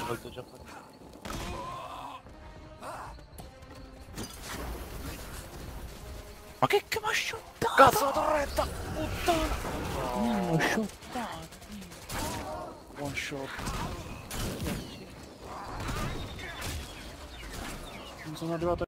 Molto già fatto. Ma che m'ha shottato? Cazzo la torretta! Puttana! Mi hanno shottato. One shot. Non sono arrivato